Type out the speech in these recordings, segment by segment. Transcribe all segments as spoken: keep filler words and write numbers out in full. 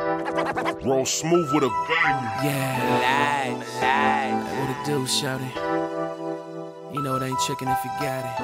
Roll smooth with a bang. Yeah, lies, lies. What it do, shawty? You know it ain't tricking if you got it.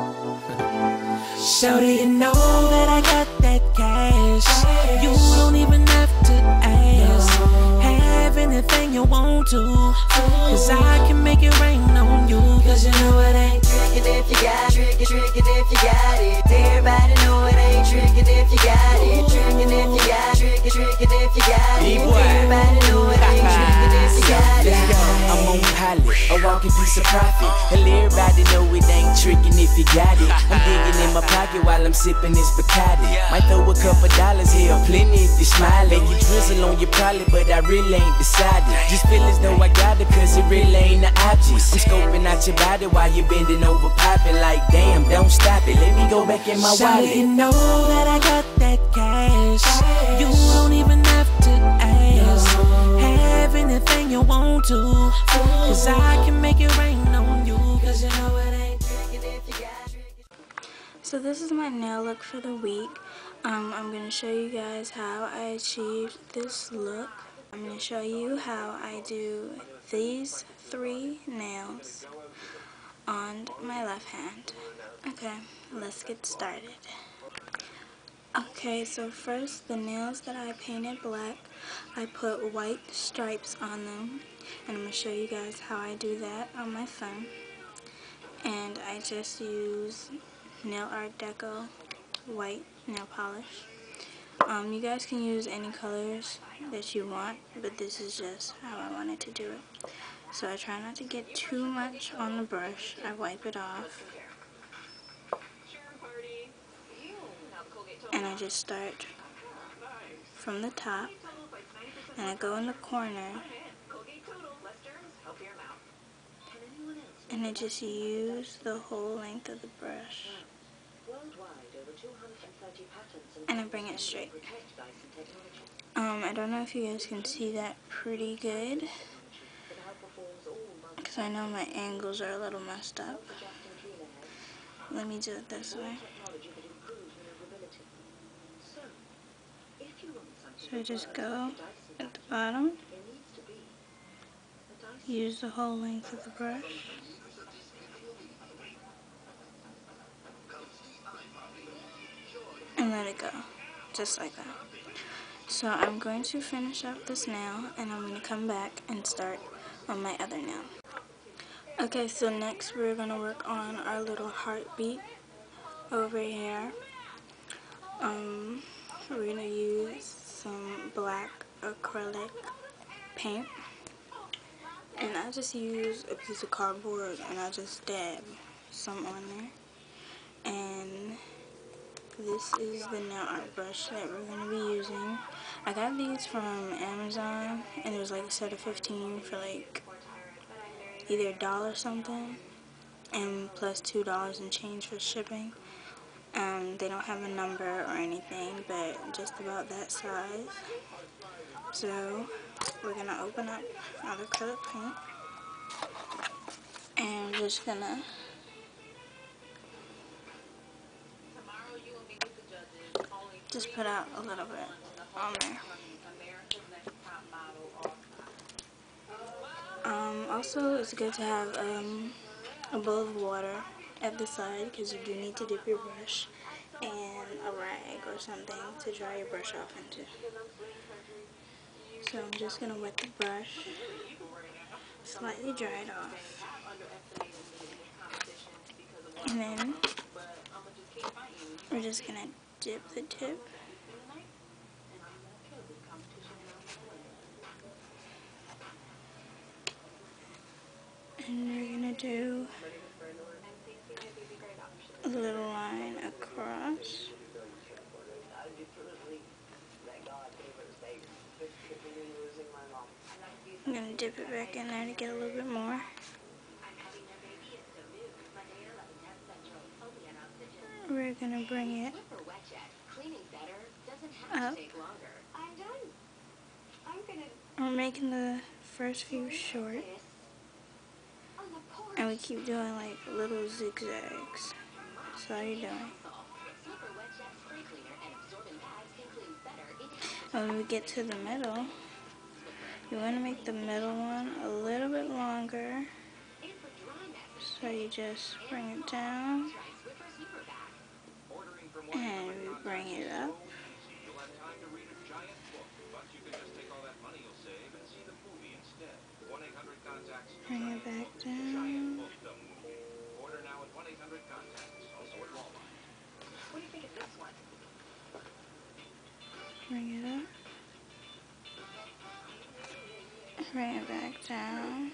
Shawty, you know that I got that cash. You don't even have to ask. Have anything you want to, cause I can make it rain on you. Cause you know it ain't tricking if you got it. Tricking, tricking if you got it. Everybody know it ain't tricking if you got it. Tricking if you got it. Tricking, tricking if you got it. Everybody know it ain't tricking if you got it. Let's go, I'm on pilot, a walking piece of profit. And everybody know it ain't tricking if you got it. I'm digging in my pocket while I'm sipping this Bacardi. Might throw a couple dollars here, plenty if you smile. And you drizzle on your probably, but I really ain't decided. Just feel as though I got it, cause it really ain't the object. I'm scoping out your body while you bending over, popping like damn, don't stop it. Let me go back in my wallet. You know that I got that cash. You don't even have to ask. Have anything you want to, cause I can make it rain on you. Cause you know it ain't tricking if you got it. So this is my nail look for the week. Um, I'm going to show you guys how I achieved this look. I'm going to show you how I do these three nails on my left hand. Okay, let's get started. Okay, so first the nails that I painted black, I put white stripes on them. And I'm going to show you guys how I do that on my thumb. And I just use Nail Art Deco white nail polish. Um, you guys can use any colors that you want, but this is just how I wanted to do it. So I try not to get too much on the brush. I wipe it off. And I just start from the top, and I go in the corner, and I just use the whole length of the brush, and I bring it straight. Um, I don't know if you guys can see that pretty good, because I know my angles are a little messed up. Let me do it this way. So I just go at the bottom, use the whole length of the brush, and let it go, just like that. So I'm going to finish up this nail, and I'm going to come back and start on my other nail. Okay, so next we're going to work on our little heartbeat over here. Um, we're going to use some black acrylic paint, and I just use a piece of cardboard and I just dab some on there. And this is the nail art brush that we're going to be using. I got these from Amazon, and it was like a set of fifteen for like either a dollar something, and plus two dollars and change for shipping. Um, they don't have a number or anything, but just about that size. So we're going to open up our acrylic paint, and we're just going to just put out a little bit on there. Um, also, it's good to have um, a bowl of water at the side, because you do need to dip your brush, and a rag or something to dry your brush off into. So I'm just going to wet the brush, slightly dry it off, and then we're just going to dip the tip. And we're going to do a little line across. I'm going to dip it back in there to get a little bit more. We're going to bring it up. We're making the first few short, and we keep doing like little zigzags. So how you doing? when we get to the middle, you want to make the middle one a little bit longer. So you just bring it down and we bring it up. Bring it back down. Bring it up. Bring it back down.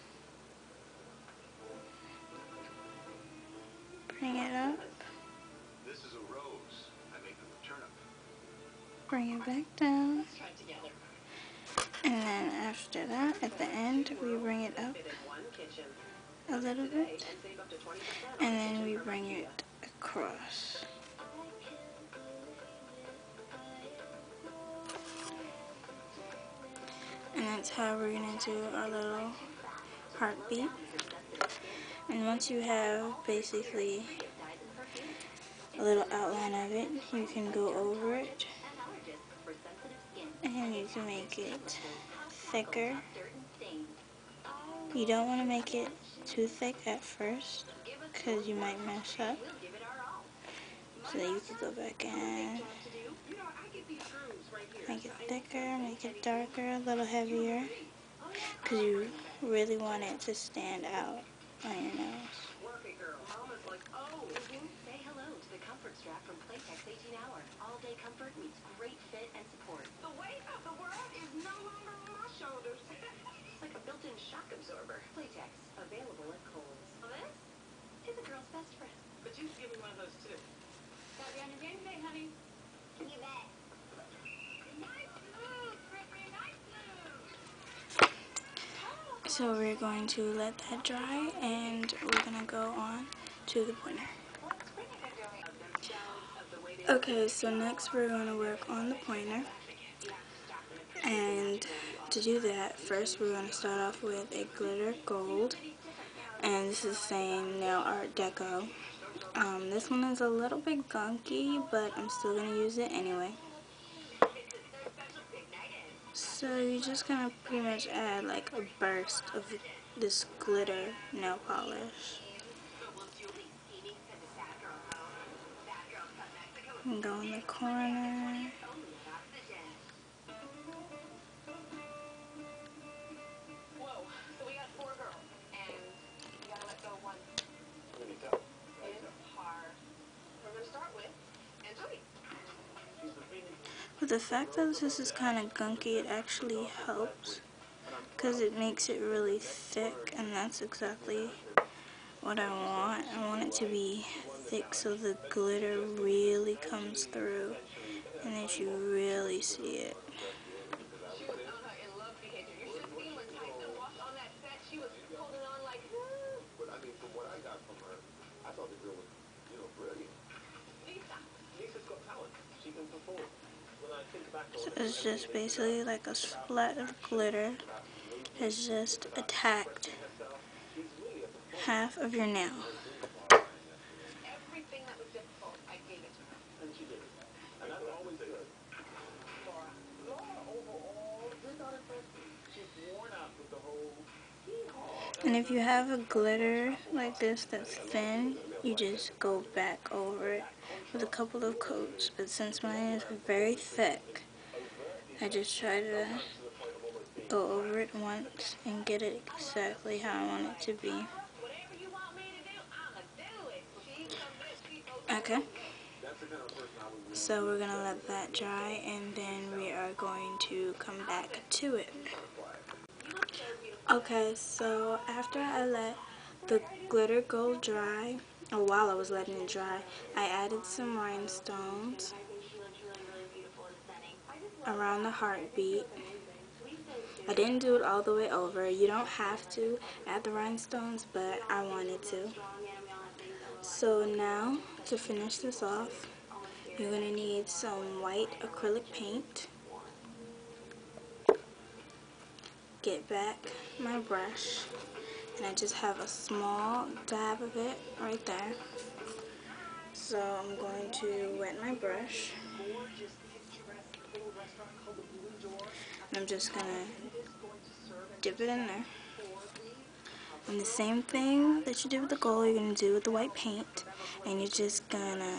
Bring it up. This is a rose. I make them with turnip. Bring it back down. And then after that, at the end, we bring it up a little bit. And then we bring it across. And that's how we're going to do our little heartbeat. And once you have basically a little outline of it, you can go over it. And you can make it thicker. You don't want to make it too thick at first, because you might mess up. So you can go back in. Make it thicker, make it darker, a little heavier, because you really want it to stand out on your nose. Say hello to the Comfort Strap from Playtex eighteen hour. All-day comfort meets great fit and support. The weight of the world is no longer on my shoulders. It's like a built-in shock absorber. Playtex, available at Kohl's. Well, this is a girl's best friend. But you can give me one of those too. Gotta be on your game today, honey. You bet. So we're going to let that dry, and we're going to go on to the pointer. Okay, so next we're going to work on the pointer. And to do that, first we're going to start off with a glitter gold. And this is saying Nail Art Deco. Um, this one is a little bit gunky, but I'm still going to use it anyway. So you're just going to pretty much add like a burst of this glitter nail polish. And go in the corner. But the fact that this is kind of gunky, it actually helps, because it makes it really thick, and that's exactly what I want. I want it to be thick so the glitter really comes through and that you really see it. So it's just basically like a splat of glitter has just attacked half of your nail. And if you have a glitter like this that's thin, you just go back over it with a couple of coats. But since mine is very thick, I just try to go over it once and get it exactly how I want it to be. Okay, so we're going to let that dry, and then we are going to come back to it. Okay, so after I let the glitter gold dry, or while I was letting it dry, I added some rhinestones around the heartbeat. I didn't do it all the way over. You don't have to add the rhinestones, but I wanted to. So now, to finish this off, you're going to need some white acrylic paint. Get back my brush, and I just have a small dab of it right there. So I'm going to wet my brush. I'm just gonna dip it in there. And the same thing that you did with the gold, you're gonna do with the white paint, and you're just gonna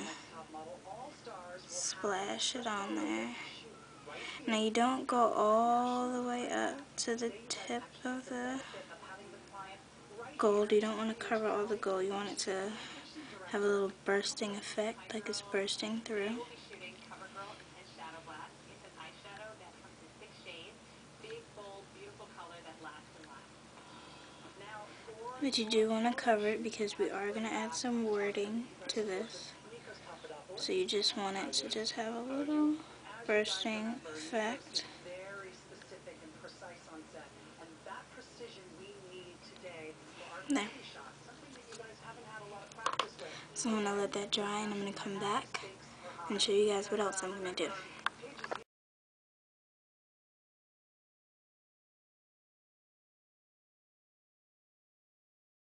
splash it on there. Now you don't go all the way up to the tip of the gold. You don't want to cover all the gold. You want it to have a little bursting effect, like it's bursting through. But you do want to cover it because we are going to add some wording to this. So you just want it to just have a little bursting effect. There. So I'm going to let that dry and I'm going to come back and show you guys what else I'm going to do.